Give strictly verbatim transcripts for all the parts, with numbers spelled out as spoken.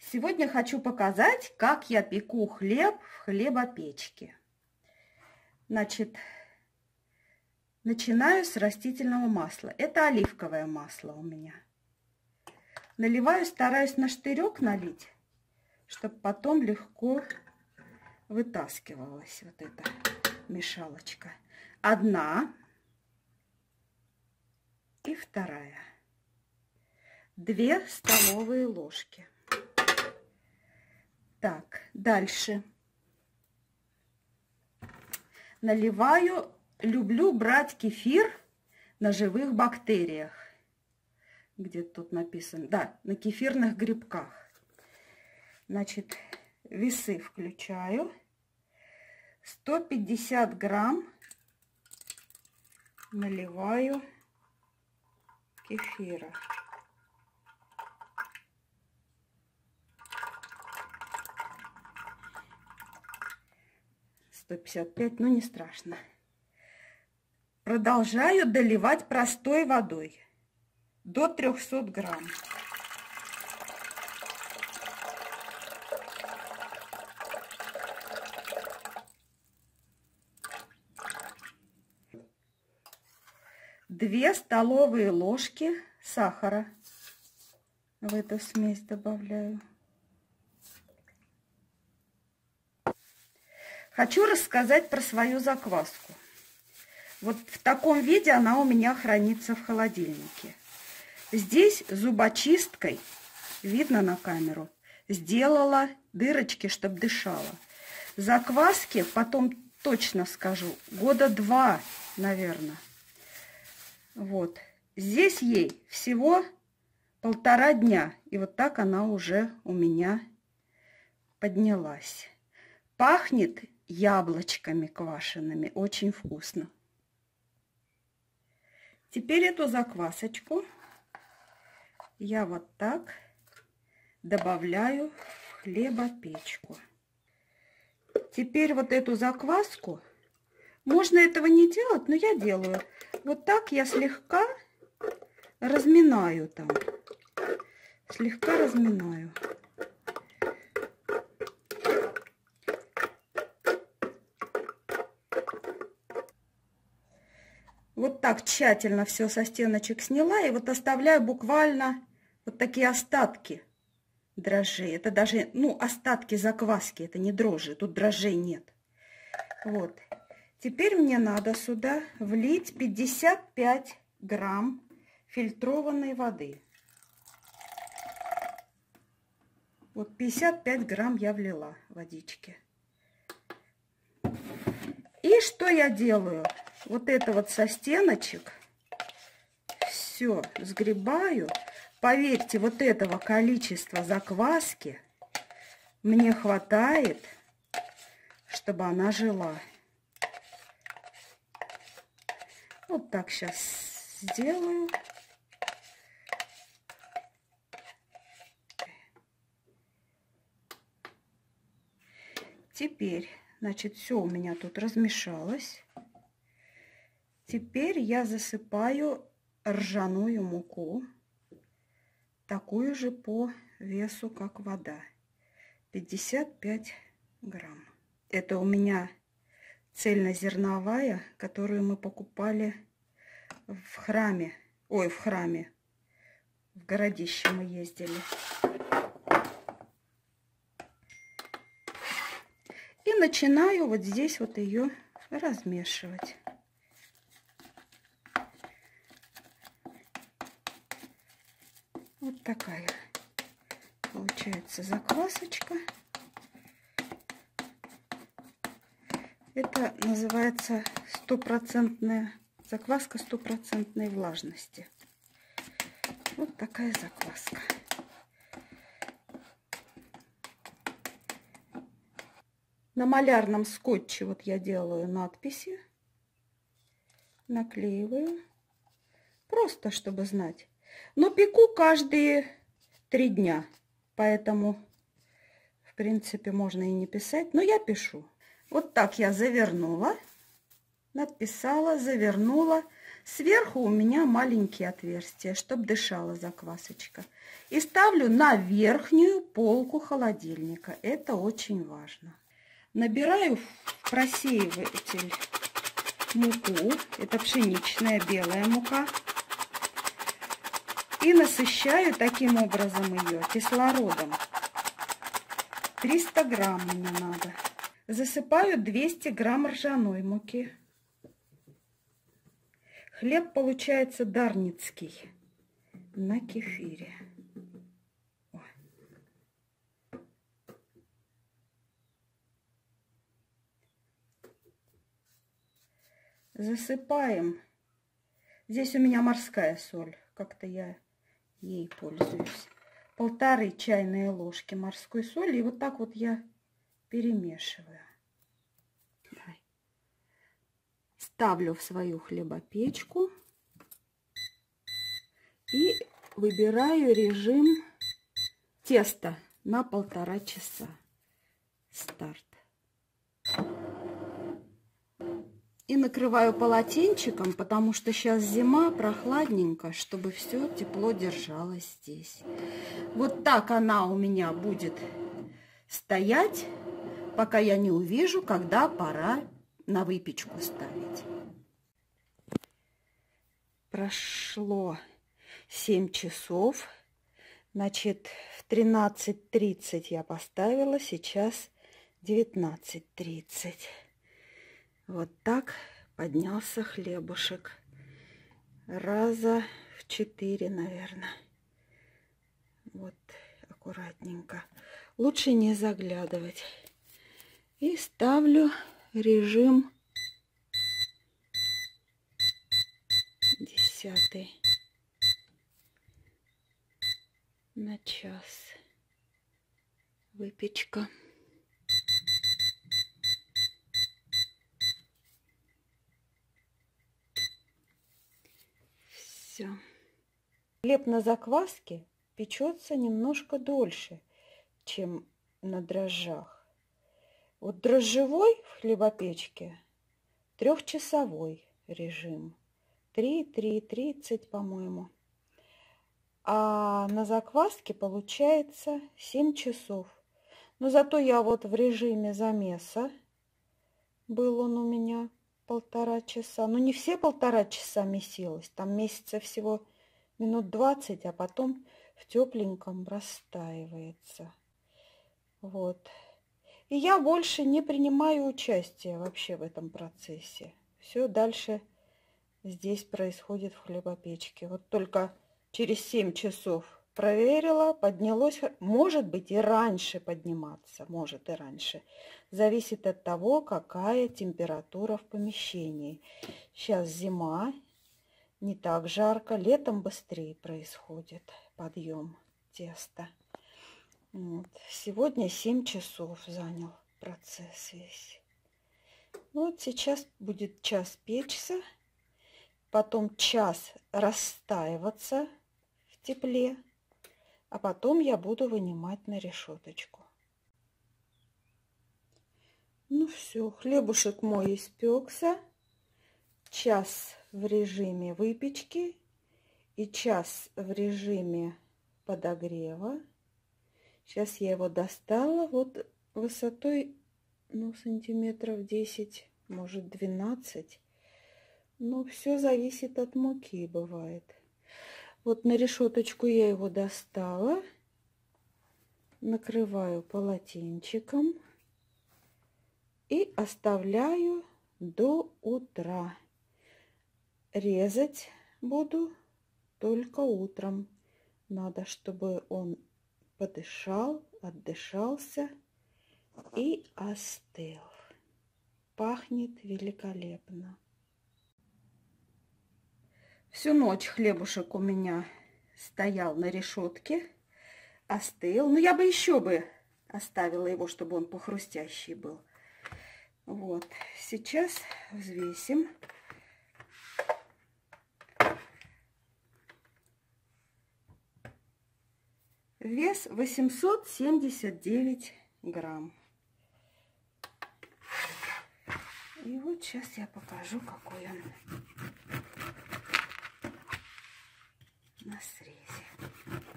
Сегодня хочу показать, как я пеку хлеб в хлебопечке. Значит, начинаю с растительного масла. Это оливковое масло у меня. Наливаю, стараюсь на штырек налить, чтобы потом легко вытаскивалась вот эта мешалочка. Одна и вторая. Две столовые ложки. Так, дальше. Наливаю, люблю брать кефир на живых бактериях. Где-то тут написано, да, на кефирных грибках. Значит, весы включаю. сто пятьдесят грамм наливаю кефира. сто пятьдесят пять, но не страшно. Продолжаю доливать простой водой до трёхсот грамм. Две столовые ложки сахара в эту смесь добавляю. Хочу рассказать про свою закваску. Вот в таком виде она у меня хранится в холодильнике. Здесь зубочисткой, видно на камеру, сделала дырочки, чтобы дышала. Закваске, потом точно скажу, года два, наверное. Вот. Здесь ей всего полтора дня. И вот так она уже у меня поднялась. Пахнет яблочками квашеными. Очень вкусно. Теперь эту заквасочку я вот так добавляю в хлебопечку. Теперь вот эту закваску, можно этого не делать, но я делаю. Вот так я слегка разминаю там. Слегка разминаю. Вот так тщательно все со стеночек сняла. И вот оставляю буквально вот такие остатки дрожжей. Это даже, ну, остатки закваски. Это не дрожжи. Тут дрожжей нет. Вот. Теперь мне надо сюда влить пятьдесят пять грамм фильтрованной воды. Вот пятьдесят пять грамм я влила водички. И что я делаю? Вот это вот со стеночек все сгребаю. Поверьте, вот этого количества закваски мне хватает, чтобы она жила. Вот так сейчас сделаю. Теперь, значит, все у меня тут размешалось. Теперь я засыпаю ржаную муку, такую же по весу, как вода, пятьдесят пять грамм. Это у меня цельнозерновая, которую мы покупали в храме, ой, в храме, в городище мы ездили. И начинаю вот здесь вот ее размешивать. Вот такая получается заквасочка. Это называется стопроцентная закваска стопроцентной влажности. Вот такая закваска. На малярном скотче вот я делаю надписи, наклеиваю, просто чтобы знать. Но пеку каждые три дня, поэтому, в принципе, можно и не писать, но я пишу. Вот так я завернула, надписала, завернула. Сверху у меня маленькие отверстия, чтобы дышала заквасочка. И ставлю на верхнюю полку холодильника. Это очень важно. Набираю в просеиватель муку. Это пшеничная белая мука. И насыщаю таким образом ее кислородом. триста грамм мне надо. Засыпаю двести грамм ржаной муки. Хлеб получается дарницкий на кефире. Ой. Засыпаем. Здесь у меня морская соль. Как-то я ей пользуюсь. Полторы чайные ложки морской соли. И вот так вот я перемешиваю. Ставлю в свою хлебопечку и выбираю режим теста на полтора часа. Старт. И накрываю полотенчиком, потому что сейчас зима, прохладненько, чтобы все тепло держалось здесь. Вот так она у меня будет стоять, пока я не увижу, когда пора на выпечку ставить. Прошло семь часов. Значит, в тринадцать тридцать я поставила, сейчас девятнадцать тридцать. Вот так поднялся хлебушек. Раза в четыре, наверное. Вот аккуратненько. Лучше не заглядывать. И ставлю режим десятый на час. Выпечка. Все. Хлеб на закваске печется немножко дольше, чем на дрожжах. Вот дрожжевой в хлебопечке трехчасовой режим. три, три тридцать, по-моему. А на закваске получается семь часов. Но зато я вот в режиме замеса. Был он у меня полтора часа. Но не все полтора часа месилось. Там месяца всего минут двадцать, а потом в тепленьком растаивается. Вот. И я больше не принимаю участия вообще в этом процессе. Все дальше здесь происходит в хлебопечке. Вот только через семь часов проверила, поднялось. Может быть и раньше подниматься, может и раньше. Зависит от того, какая температура в помещении. Сейчас зима, не так жарко. Летом быстрее происходит подъем теста. Вот. Сегодня семь часов занял процесс весь. Вот сейчас будет час печься, потом час растаиваться в тепле, а потом я буду вынимать на решеточку. Ну все, хлебушек мой испекся. Час в режиме выпечки и час в режиме подогрева. Сейчас я его достала, вот высотой, ну, сантиметров десять, может двенадцать. Но все зависит от муки, бывает. Вот на решеточку я его достала, накрываю полотенчиком и оставляю до утра. Резать буду только утром. Надо, чтобы он подышал, отдышался и остыл. Пахнет великолепно. Всю ночь хлебушек у меня стоял на решетке, остыл. Но я бы еще бы оставила его, чтобы он похрустящий был. Вот, сейчас взвесим. Вес восемьсот семьдесят девять грамм. И вот сейчас я покажу, какой он на срезе.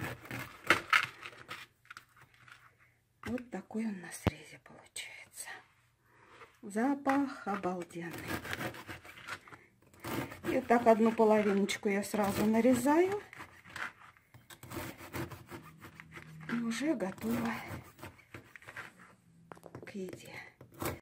Вот такой он на срезе получается. Запах обалденный. И вот так одну половиночку я сразу нарезаю. И уже готова к еде.